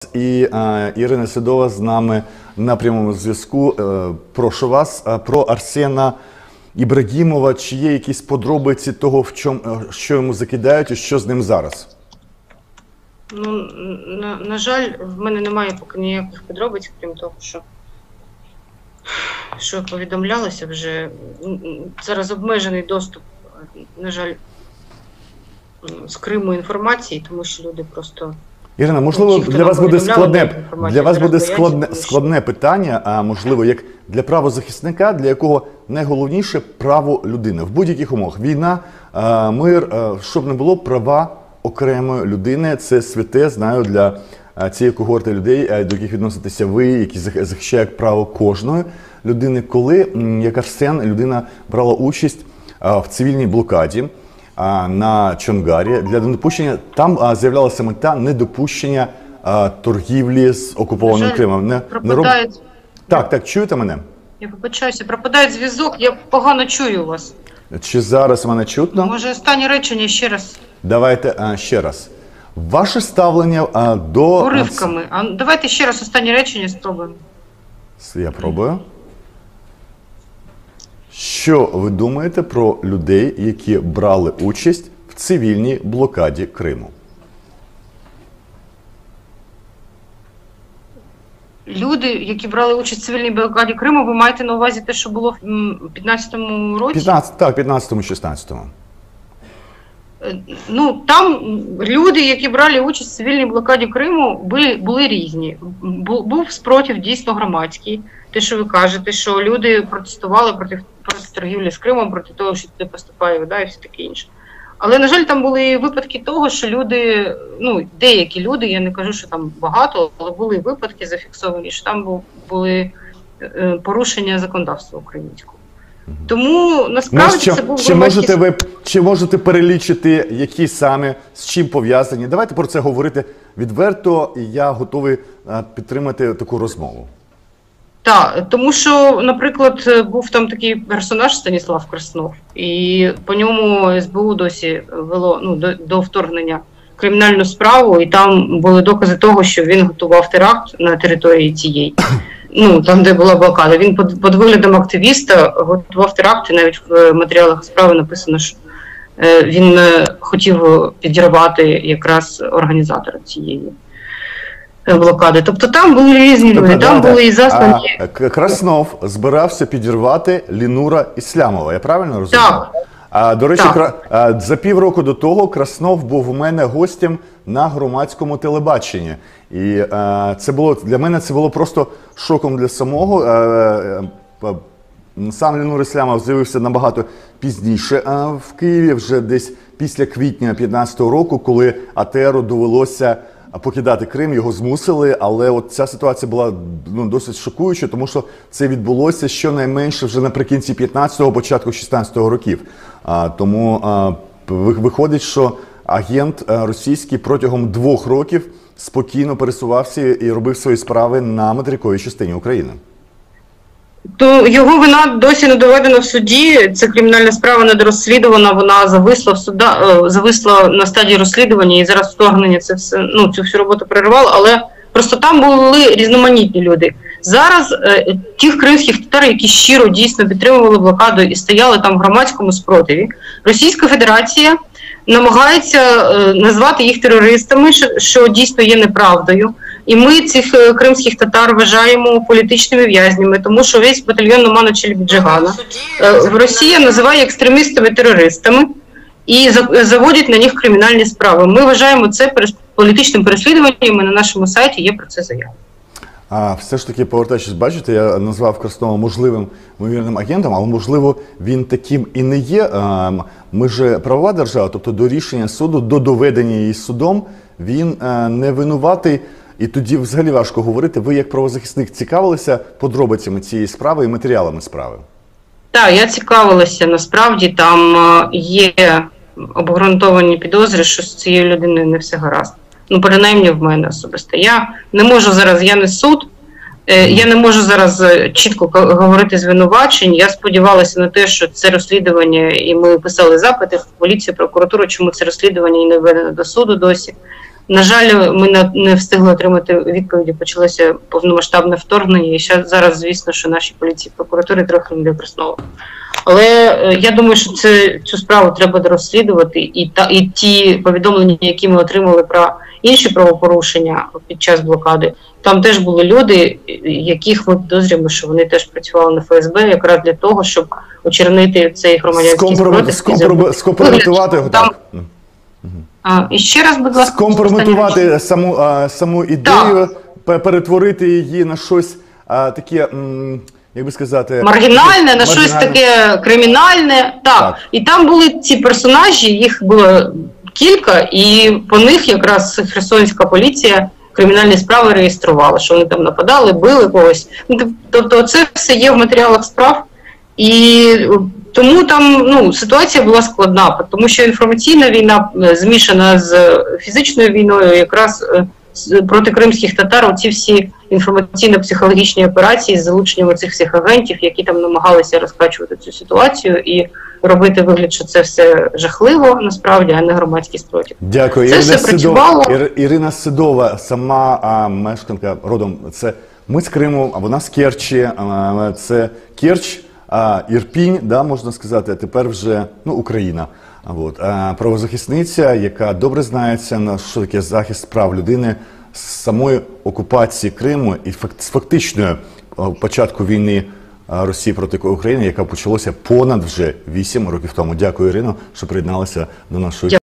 І Ірина Седова з нами на прямому зв'язку. Прошу вас, про Арсена Ібрагімова. Чи є якісь подробиці того, що йому закидають і що з ним зараз? Ну, на жаль, в мене немає поки ніяких подробиць, крім того, що повідомлялося вже. Зараз обмежений доступ, на жаль, з Криму інформації, тому що люди просто... Ірина, можливо, для вас буде складне питання, а можливо, як для правозахисника, для якого найголовніше право людини. В будь-яких умовах. Війна, мир, щоб не було, права окремої людини. Це святе, знаю, для цієї когорти людей, до яких відноситеся ви, які захищають право кожної людини. Коли, як Арсен, людина брала участь в цивільній блокаді на Чонгарі, для недопущення, там з'являлася мета недопущення торгівлі з окупованим Кримом. Так, чуєте мене? Я вибачаюся, пропадає зв'язок, я погано чую вас. Чи зараз мене чутно? Може, останнє речення ще раз? Давайте ще раз. Ваше ставлення до... Уривками. Давайте ще раз останнє речення спробуємо. Я пробую. Що ви думаєте про людей, які брали участь в цивільній блокаді Криму? Люди, які брали участь в цивільній блокаді Криму, ви маєте на увазі те, що було в 15-му році? Так, 15-16-му. Ну, там люди, які брали участь в цивільній блокаді Криму, були різні. Був спротив дійсно громадський. Те, що ви кажете, що люди протестували проти торгівлі з Кримом, проти того, що туди поступає вода і все таке інше. Але, на жаль, там були випадки того, що люди, ну, деякі люди, я не кажу, що там багато, але були випадки зафіксовані, що там були порушення законодавства українського. Тому, насправді, це був громадський... Чи можете перелічити, які саме, з чим пов'язані? Давайте про це говорити відверто, і я готовий підтримати таку розмову. Так, тому що, наприклад, був там такий персонаж Станіслав Краснов, і по ньому СБУ досі вело до вторгнення кримінальну справу, і там були докази того, що він готував теракт на території цієї, там, де була блокада. Він під виглядом активіста готував теракт, і навіть в матеріалах справи написано, що він хотів підірвати якраз організатора цієї блокади. Тобто там були різні люди, там були і заслані... Краснов збирався підірвати Лінура Іслямова, я правильно розумію? Так. До речі, за півроку до того Краснов був у мене гостем на громадському телебаченні. І для мене це було просто шоком для самого. Сам Лінур Іслямов з'явився набагато пізніше в Києві, вже десь після квітня 2015 року, коли АТРу довелося покидати Крим, його змусили, але от ця ситуація була досить шокуюча, тому що це відбулося щонайменше вже наприкінці 15-го, початку 16-го років. Тому виходить, що агент російський протягом 2 років спокійно пересувався і робив свої справи на материковій частині України. То його вина досі не доведена в суді, це кримінальна справа недорозслідувана, вона зависла на стадії розслідування, і зараз вторгнення цю всю роботу перервало, але просто там були різноманітні люди. Зараз тих кримських татар, які щиро дійсно підтримували блокаду і стояли там в громадському спротиві, Російська Федерація намагається назвати їх терористами, що дійсно є неправдою. І ми цих кримських татар вважаємо політичними в'язнями, тому що весь батальйон Номана Челібіджигана Росія називає екстремістами-терористами і заводять на них кримінальні справи. Ми вважаємо це політичним переслідуванням, і на нашому сайті є про це заява. Все ж таки, повертаючись, бачите, я назвав Краснова можливим ймовірним агентом, але, можливо, він таким і не є. Ми ж правова держава, тобто до рішення суду, до доведення її судом, він не винуватий. І тоді взагалі важко говорити. Ви, як правозахисник, цікавилися подробицями цієї справи і матеріалами справи? Так, я цікавилася. Насправді там є обґрунтовані підозри, що з цією людиною не все гаразд. Принаймні в мене особисто. Я не можу зараз, я не суд, я не можу зараз чітко говорити звинувачень. Я сподівалася на те, що це розслідування, і ми писали запити в поліцію, прокуратуру, чому це розслідування і не введено до суду досі. На жаль, ми не встигли отримати відповіді, почалося повномасштабне вторгнення, і зараз, звісно, що наші поліції і прокуратури трохи не проснули. Але я думаю, що цю справу треба розслідувати, і ті повідомлення, які ми отримали про інші правопорушення під час блокади, там теж були люди, яких ми підозрюємо, що вони теж працювали на ФСБ якраз для того, щоб очернити цей громадянський спротив. Скомпрометувати його, так. І ще раз, будь ласка. Скомпрометувати саму ідею, перетворити її на щось таке, як би сказати... Маргінальне, на щось таке кримінальне. Так. І там були ці персонажі, їх було кілька, і по них якраз херсонська поліція кримінальні справи реєструвала, що вони там нападали, били когось. Тобто це все є в матеріалах справ, і тому там ситуація була складна, тому що інформаційна війна змішана з фізичною війною, якраз проти кримських татар оці всі інформаційно-психологічні операції з залученням цих всіх агентів, які там намагалися розкачувати цю ситуацію і робити вигляд, що це все жахливо, насправді, а не громадський спротив. Дякую. Це все працювало. Ірина Сидова, сама мешканка родом, це ми з Криму, а вона з Керчі, це Керч, Ірпінь, да, можна сказати, а тепер вже Україна. Правозахисниця, яка добре знається на що таке захист прав людини з самої окупації Криму і з фактичної початку війни Росії проти України, яка почалася понад вже 8 років тому. Дякую, Ірино, що приєдналася до нашої